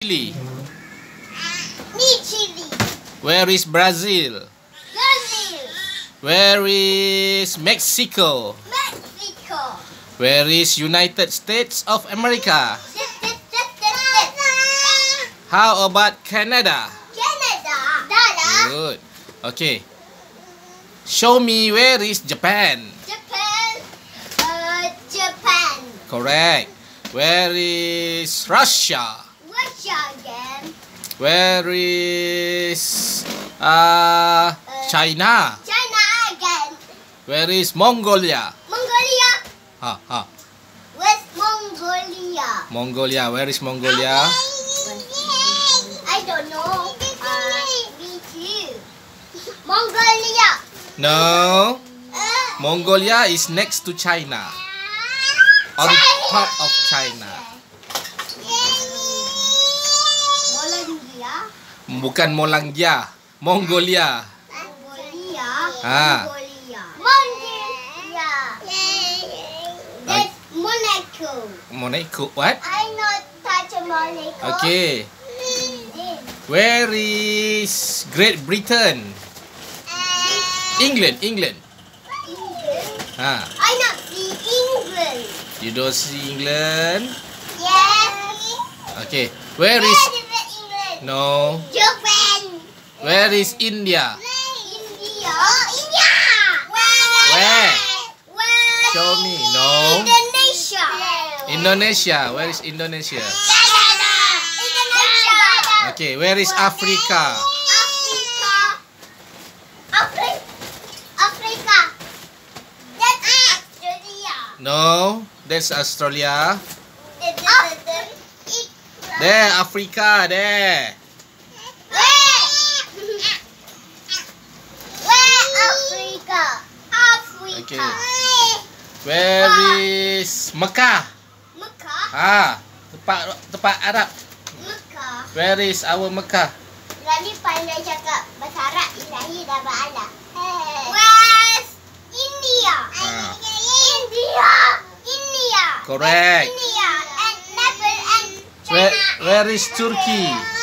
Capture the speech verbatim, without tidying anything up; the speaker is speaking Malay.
Chile? Me Chile. Where is Brazil? Brazil. Where is Mexico? Mexico. Where is United States of America? How about Canada? Canada. Dada. Good. Okay. Show me where is Japan. Japan. Uh, Japan. Correct. Where is Russia? Russia again. Where is uh, China? China again. Where is Mongolia? Mongolia. Ha ha. West Mongolia. Mongolia. Where is Mongolia? I don't know. Uh, me too. Mongolia. No. Uh, Mongolia is next to China. On top of China. Mongolia. Bukan Molangia. Mongolia. Mongolia. Ah. Mongolia. Mongolia. That's Monaco. Monaco. What? I not touch Monaco. Okay. Where is Great Britain? England. England. England. Ha. I not see England. You don't see England? Yes. Okay. Where is... Where is England? No. Japan. Where is India? India. Oh, India. Where? Where? Where? Show me. No. Indonesia. Indonesia. Where is Indonesia? Canada. Indonesia. Okay. Where is Africa? Africa. Africa. Africa. That's Australia. No. That's Australia. Africa. There. Africa. There. Where? Where Africa? Africa. Okay. Where is Mecca? Mecca. Ah, tempat tempat Arab. Mecca. Where is our Mecca? Rani pandai cakap bahasa Arab, Ilahi dan Ba'ala. West India. Ah. India. India. Correct. India and Nepal and China. Where Where is Turkey?